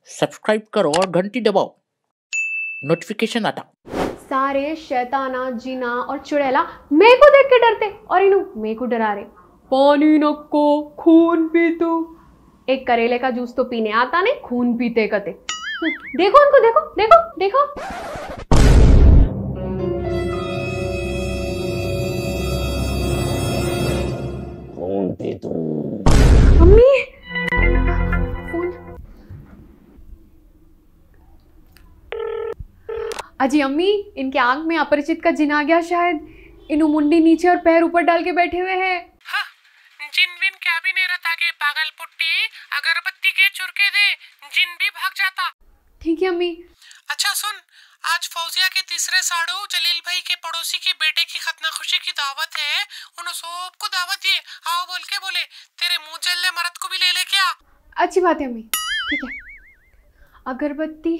Subscribe करो और घंटी दबाओ, नोटिफिकेशन आता। सारे शैताना जिना और चुड़ैला मेरे को देख के डरते और इन्हों मेरे को डरा रहे। पानी नको खून पी तू। एक करेले का जूस तो पीने आता नहीं, खून पीते कते। देखो उनको, देखो देखो देखो। खून पी तू। Mummy phone. अजी अम्मी, इनके आंख में अपरिचित का जिन आ गया शायद। इन्हों मुंडी नीचे और पैर ऊपर डाल के बैठे हुए हैं। हाँ, जिन विन क्या भी नहीं रहता के पागल पुट्टी, अगरबत्ती के चुरके दे, जिन भी भाग जाता। ठीक है अम्मी। अच्छा सुन, आज फौजिया के तीसरे साड़ू जलील भाई के पड़ोसी की बेटे की खतना खुशी की दावत है। उन्होंने सबको दावत दी, आओ बोल के बोले। तेरे मुंह जल्ले मरद को भी ले लेके आ। अच्छी बात है अम्मी, ठीक है। अगरबत्ती।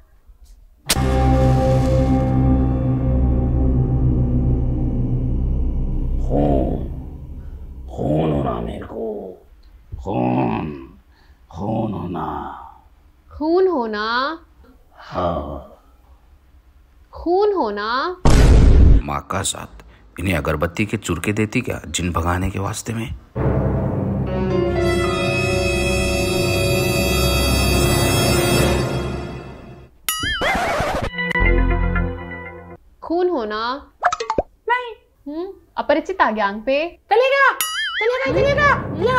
खून होना मेरे को, खून होना। खून होना? हाँ, खून होना। माँ का साथ इन्हें अगरबत्ती के चुरके देती क्या जिन भगाने के वास्ते में। खून होना नहीं। अपरिचित आ गया आंख पे। चलेगा चलेगा चलेगा।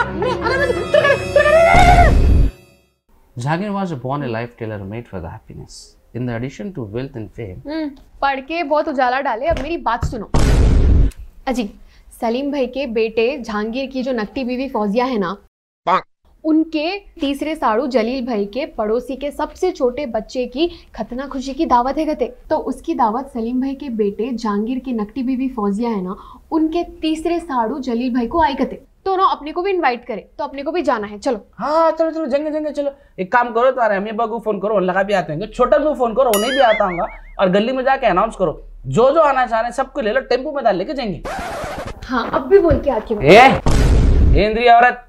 Jagir was born a life tailor made for the happiness. In the addition to wealth and fame. पढ़ के बहुत उजाला डाले। अब मेरी बात सुनो। अजी, सलीम भाई के बेटे जहांगीर की जो नकटी बीवी फौजिया है ना, उनके तीसरे साड़ू जलील भाई के पड़ोसी के सबसे छोटे बच्चे की खतना खुशी की दावत है गते। तो उसकी दावत सलीम भाई के बेटे जहांगीर की नकटी बीवी फौजिया है ना, उनके तीसरे साड़ू जलील भाई को आई गते। तो ना अपने को भी इनवाइट करे, तो अपने को भी जाना है। चलो। हाँ चलो चलो, जंगे जंगे चलो। एक काम करो, तुम्हारे अम्मी अब्बा को फोन करो, लगा भी आते होंगे। छोटा को फोन करो, उन्हें भी आता होगा। और गली में जाके अनाउंस करो, जो जो आना चाह रहे हैं सबको ले लो, टेम्पो में डाल लेके जाएंगे। हाँ, अब भी बोल के आके। इंद्रिय औरत।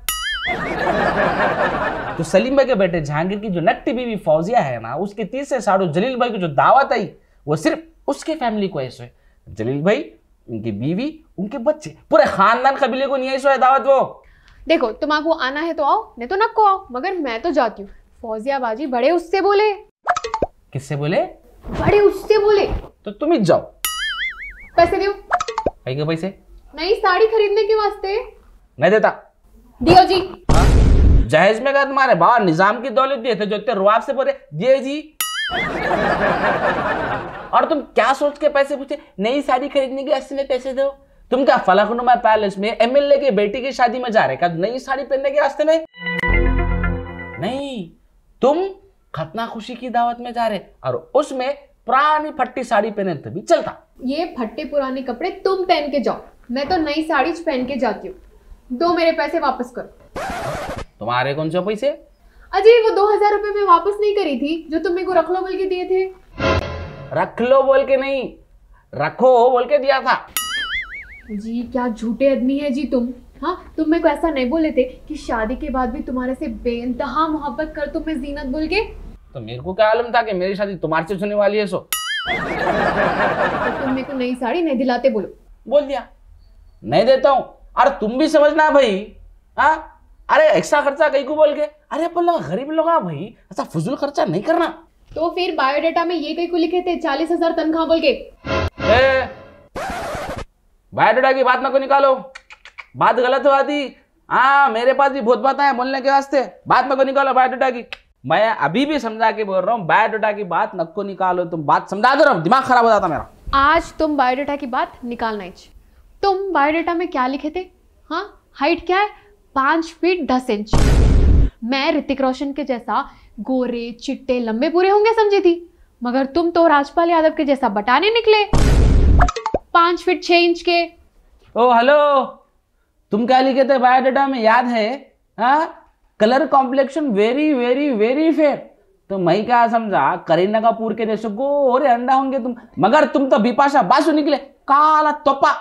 तो सलीम भाई के बेटे जहांगीर की जो नकटी बीवी फौजिया है ना, उसके तीसरे साड़ू जलील भाई की जो दावत आई, वो सिर्फ उसके फैमिली को ऐसे है। जलील भाई, उनकी बीवी, उनके बच्चे, पूरे खानदान कबीले को नहीं ऐसे है दावत। वो देखो, तुम्हारा आना है तो आओ, नहीं तो नको आओ, मगर मैं तो जाती हूँ। फौजिया बाजी बड़े उससे बोले। किससे बोले? बड़े उससे बोले। तो तुम ही जाओ। पैसे दो। कहीं पैसे? नई साड़ी खरीदने के वास्ते। नहीं देता। दियो जी। जहेज में का तुम्हारे बाबा निजाम की दौलत दिए थे, जो इतने रुआब से बोले दिए जी। और तुम क्या सोच के पैसे पूछे? नई साड़ी खरीदने के वास्ते में पैसे दो। तुम क्या फलकनुमा पैलेस में एमएलए की बेटी की शादी में जा रहे? क्या नई साड़ी पहनने के वास्ते में? नहीं, तुम खतना खुशी की दावत में जा रहे और उसमें पुरानी फट्टी साड़ी पहने तभी चलता। ये फट्टे पुराने कपड़े तुम पहन के जाओ, मैं तो नई साड़ी पहन के जाती हूँ। दो मेरे पैसे वापस करो। तुम्हारे कौन से पैसे? अजय, वो 2000 रुपए मैं वापस नहीं करी थी जो तुम मेरे को रख लो बोल के दिए थे। रख लो बोल के नहीं, रखो बोल के दिया था। जी क्या झूठे आदमी है जी तुम। हाँ, तुम मेरे को ऐसा नहीं बोले थे कि शादी के बाद भी तुम्हारे से बेइंतहा मोहब्बत कर तुम मैं जीनत बोल के। तो मेरे को क्या मालूम था कि मेरी शादी तुम्हारे से होने वाली है। सो तो तुम मेरे को नई साड़ी नहीं दिलाते बोलो। बोल दिया नहीं देता हूँ। अरे तुम भी समझना भाई। हाँ, अरे एक्स्ट्रा खर्चा कहीं को बोल के, अरे अपन लोग गरीब लोग भाई, ऐसा फजूल खर्चा नहीं करना। तो फिर बायोडाटा में ये कहीं को लिखे थे 40,000 तनख्वाह बोल के। बायोडाटा की बात ना को निकालो, बात गलत हुआ थी। हाँ, मेरे पास भी बहुत बातें हैं बोलने के वास्ते, बात ना को निकालो बायोडाटा की। मैं अभी भी समझा के बोल रहा हूँ, बायोडाटा की बात न को निकालो। तुम बात समझा दो, दिमाग खराब हो जाता मेरा। आज तुम बायोडाटा की बात निकालना ही। तुम बायोडाटा में क्या लिखे थे? हाँ, हाइट क्या है? 5 फीट 10 इंच। मैं ऋतिक रोशन के जैसा गोरे चिट्टे लंबे पूरे होंगे समझी थी, मगर तुम तो राजपाल यादव के जैसा बटाने निकले, 5 फीट 6 इंच के। ओ हेलो, तुम क्या लिखे थे बायोडाटा में याद है? हाँ, colour complexion very very very fair. तो मैं क्या समझा करीना कपूर के जैसे गोरे अंडा होंगे तुम, मगर तुम तो बिपाशा बासु निकले, काला तोपा।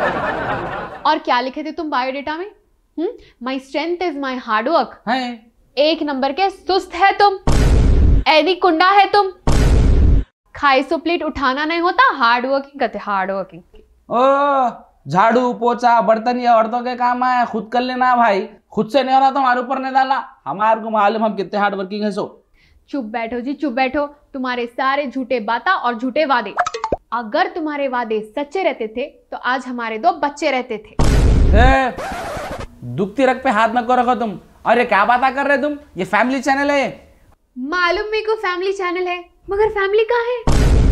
और क्या लिखे थे तुम बायोडाटा में? My strength is my hard work. है एक नंबर के सुस्त है तुम, ऐदी कुंडा है तुम। खाई सो प्लेट उठाना नहीं होता, हार्ड वर्किंग करते, हार्ड वर्किंग। ओ झाड़ू पोछा बर्तन ये औरतों के काम है, खुद कर लेना भाई। खुद से नहीं हो रहा तो हमारे ऊपर नहीं डाला, हमारे को मालूम हम कितने हार्ड वर्किंग है। सो चुप बैठो जी, चुप बैठो। तुम्हारे सारे झूठे बाता और झूठे वादे, अगर तुम्हारे वादे सच्चे रहते थे तो आज हमारे 2 बच्चे रहते थे। दुखती रख पे हाथ न रखो तुम। अरे क्या बात कर रहे तुम, ये फैमिली चैनल है। मालूम मेरे को फैमिली चैनल है, मगर फैमिली कहाँ है?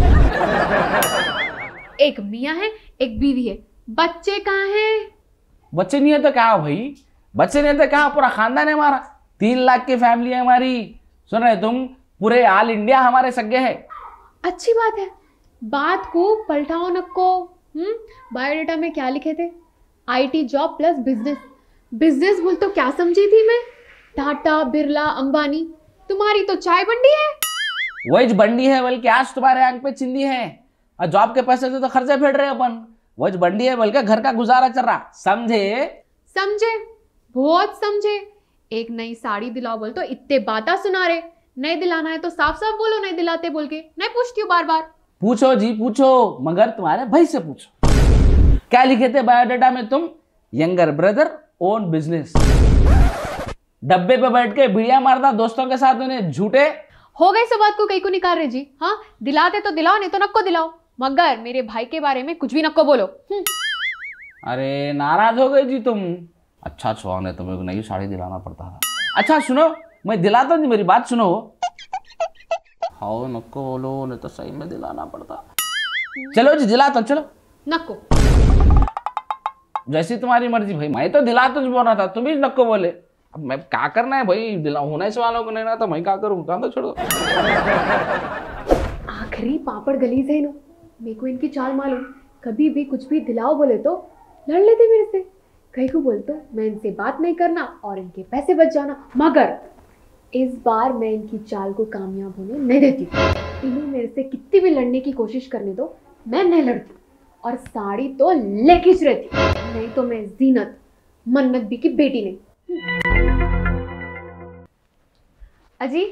एक मियाँ है, एक बीवी है, बच्चे कहाँ हैं? बच्चे नहीं है तो क्या भाई, बच्चे नहीं है तो क्या, पूरा खानदान है हमारा। 3 लाख की फैमिली है हमारी। सुन रहे तुम, पूरे ऑल इंडिया हमारे सगे है। अच्छी बात है, बात को पलटाओ नको। बायोडाटा में क्या लिखे थे? IT job plus business. Business बोल तो क्या समझी थी मैं? टाटा बिरला अंबानी। तुम्हारी तो चाय बंडी है। वही बंडी है, बल्कि आज तुम्हारे आंख पे चिंदी है। और जॉब के पैसे से तो खर्चे फेंक रहे अपन। वही बंडी है, बल्कि घर का गुजारा चल रहा। समझे? समझे, बहुत समझे। एक नई साड़ी दिलाओ बोल तो इतने बातें सुना रहे। नहीं दिलाना है तो साफ साफ बोलो, नहीं दिलाते बोल के। नहीं पूछती हूँ बार बार। पूछो जी पूछो, मगर तुम्हारे भाई से पूछो। क्या लिखे थे बायोडाटा में तुम? Younger brother own business. डब्बे पे बैठ के बीड़िया मारता दोस्तों के साथ, उन्हें झूठे हो गई सब बात को कहीं को निकाल रहे जी। हाँ, दिलाते तो दिलाओ, नहीं तो नको दिलाओ, मगर मेरे भाई के बारे में कुछ भी नको बोलो। अरे नाराज हो गई जी तुम। अच्छा छुआ ने तुम्हें नई साड़ी दिलाना पड़ता था। अच्छा सुनो, मैं दिलाता नहीं, मेरी बात सुनो। हाँ नको बोलो, नहीं तो सही में दिलाना पड़ता। चलो जी दिलाता हूं, चलो। नको, जैसी तुम्हारी मर्जी भाई, मैं तो दिलाता तुझ बोल रहा था, तुम ही नको बोले। अब मैं क्या करना है भाई, दिला होने से वालों को नहीं ना, तो मैं क्या करूँ, काम तो छोड़ दो। आखिरी पापड़ गलीज है नो। मेरे को इनकी चाल मालूम, कभी भी कुछ भी दिलाओ बोले तो लड़ लेते मेरे से। कहीं को बोल तो मैं इनसे बात नहीं करना और इनके पैसे बच जाना, मगर इस बार मैं इनकी चाल को कामयाब होने नहीं देती। इन्हें मेरे से कितनी भी लड़ने की कोशिश करने दो, मैं नहीं लड़ती। और साड़ी तो लेके रहती, नहीं तो मैं जीनत मन्नत बी की बेटी नहीं। अजी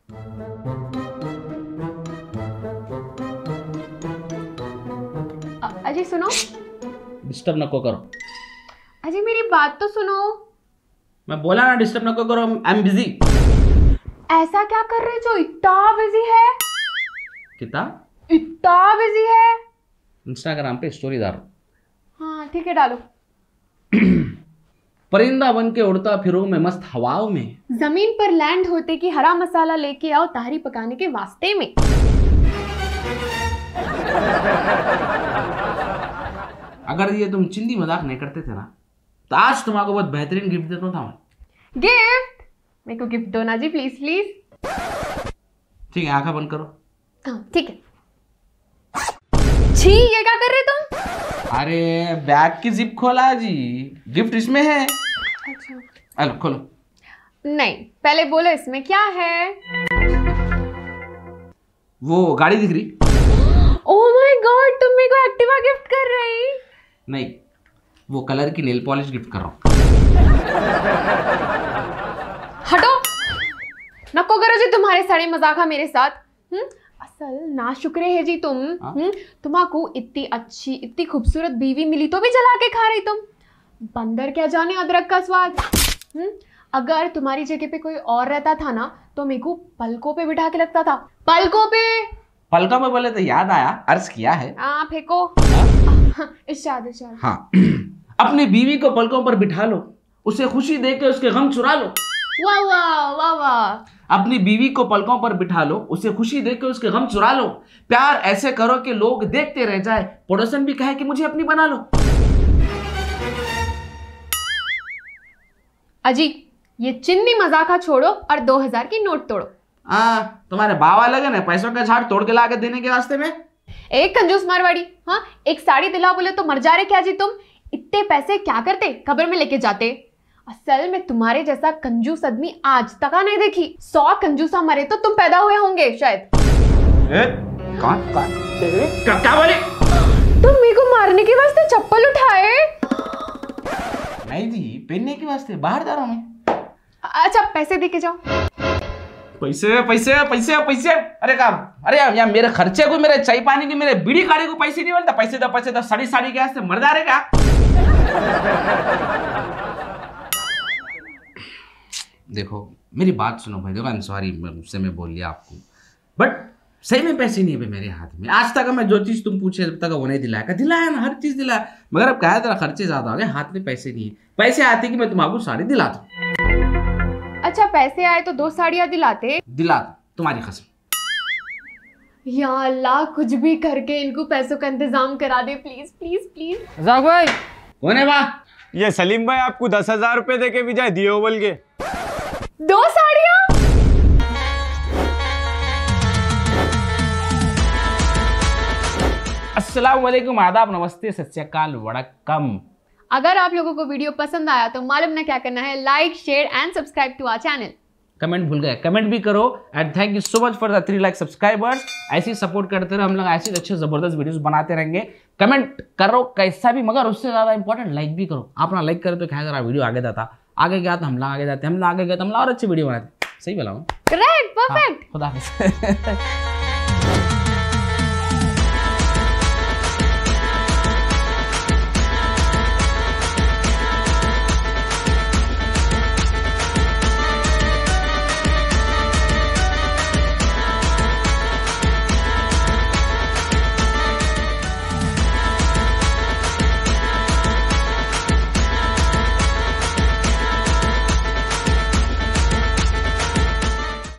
अजी सुनो। डिस्टर्ब नको करो। अजी मेरी बात तो सुनो। मैं बोला ना डिस्टर्ब नको करो, आई एम बिजी। ऐसा क्या कर रहे जो इतना बिजी है? कितना इतना बिजी है? इंस्टाग्राम पे स्टोरी डालो। हाँ ठीक है, डालो। परिंदा बन के उड़ता फिरूं मैं मस्त हवाओं में, जमीन पर लैंड होते कि हरा मसाला लेके आओ ताहरी पकाने के वास्ते में। अगर ये तुम चिंदी मजाक नहीं करते थे ना, तो आज तुम्हारा बहुत बेहतरीन गिफ्ट देता था मैं। गिफ्ट? मेरे को गिफ्ट दो ना जी, प्लीज प्लीज। ठीक है, आंखें बंद करो। हाँ ठीक है। छी, ये क्या कर रहे तुम? अरे बैग की जिप खोला जी, गिफ्ट इसमें है। अच्छा अलो खोलो। नहीं, पहले बोलो इसमें क्या है? वो गाड़ी दिख रही? ओह माय गॉड, तुम मेरे को एक्टिवा गिफ्ट कर रही? नहीं, वो कलर की नेल पॉलिश गिफ्ट कर रहा हूँ। हटो, नको करो जी तुम्हारे सारे मजाक मेरे साथ। असल ना शुक्रे है जी तुम। तुम्हाको इतनी अच्छी इतनी खूबसूरत बीवी मिली तो भी जला के खा रही तुम। बंदर क्या जाने अदरक का स्वाद। अगर तुम्हारी जगह पे कोई और रहता था ना तो मेरे को पलकों पे बिठा के लगता था। पलकों पे? पलकों पे बोले तो याद आया, अर्ज किया है। फेंको। इरशाद इरशाद। हाँ। अपनी बीवी को पलकों पर बिठा लो, उसे खुशी दे के उसके गम चुरा लो। वाह वाह वाह वाह। अपनी बीवी को पलकों पर बिठा लो, उसे खुशी दे के उसके गम चुरा लो। प्यार ऐसे करो कि लोग देखते रह जाए, पड़ोसन भी कहे कि मुझे अपनी बना लो। अजी ये चिन्नी मजाका छोड़ो और 2000 की नोट तोड़ो। तुम्हारे बाबा लगे ना पैसों का झाड़ तोड़ के ला के देने के वास्ते में। एक कंजूस मारवाड़ी। हाँ, एक साड़ी दिला बोले तो मर जा रहे क्या जी तुम? इतने पैसे क्या करते, कब्र में लेके जाते। असल में तुम्हारे जैसा कंजूस आदमी आज तक नहीं देखी। 100 कंजूसा मरे तो तुम पैदा हुए होंगे शायद। क्या बोले? तुम मेरे को मारने के वास्ते चप्पल उठाए? नहीं जी, पहनने के वास्ते बाहर जा रहा हूं मैं। अच्छा पैसे दे के जाओ। पैसे पैसे पैसे पैसे, अरे काम, अरे यार मेरे खर्चे को, मेरे चाय पानी की, मेरे बीड़ी काड़ी को पैसे नहीं मिलता। पैसे दो साड़ी साड़ी के से मर जा रहे क्या? देखो मेरी बात सुनो भाई, देखो आई एम सॉरी, मुझसे मैं बोल लिया आपको, बट सही में पैसे नहीं है मेरे हाथ में। आज तक मैं जो चीज तुम पूछे तब तक वो नहीं दिलाया, दिलाया ना, हर चीज दिलाया, मगर अब क्या है तेरा खर्चे ज्यादा हो गए, हाथ में पैसे नहीं है। पैसे आते कि मैं तुम्हारा साड़ी दिला दूं। अच्छा पैसे आए तो 2 साड़ियाँ दिलाते। दिला दूं, तुम्हारी कसम। या अल्लाह, कुछ भी करके इनको पैसों का इंतजाम करा दे प्लीज प्लीज प्लीज। रज़ाक भाई, कौन है वाह? ये सलीम भाई आपको 10,000 रुपए देके भी जाए दिए बोल के। 2 साड़ियाँ? अस्सलाम वालेकुम, आदाब, नमस्ते, सत श्री अकाल, वड़क्कम। अगर आप लोगों को वीडियो पसंद आया तो मालूम ना क्या करना है, like share and subscribe to our channel. Comment भूल गए, कमेंट भी करो। And thank you so much for the 3 lakh subscribers. ऐसे ही सपोर्ट करते रहो, हम लोग ऐसे अच्छे जबरदस्त वीडियोस बनाते रहेंगे। कमेंट करो कैसा भी, मगर उससे ज्यादा इंपॉर्टेंट लाइक भी करो। आप ना लाइक करो तो क्या जरा वीडियो आगे जाता, आगे गया तो हम लोग आगे जाते, हम लोग आगे गए तो हम लोग और अच्छी वीडियो बनाते। सही बोला हूँ? Correct, perfect. खुदा हाफिज़।